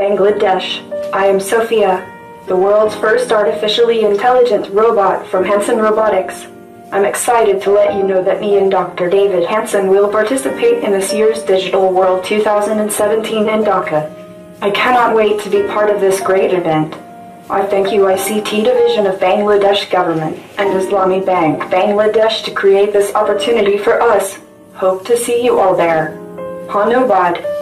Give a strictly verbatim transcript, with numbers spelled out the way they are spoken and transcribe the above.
Bangladesh. I am Sophia, the world's first artificially intelligent robot from Hanson Robotics. I'm excited to let you know that me and Doctor David Hanson will participate in this year's Digital World two thousand seventeen in Dhaka. I cannot wait to be part of this great event. I thank U I C T Division of Bangladesh Government and Islami Bank Bangladesh to create this opportunity for us. Hope to see you all there. Hanobad.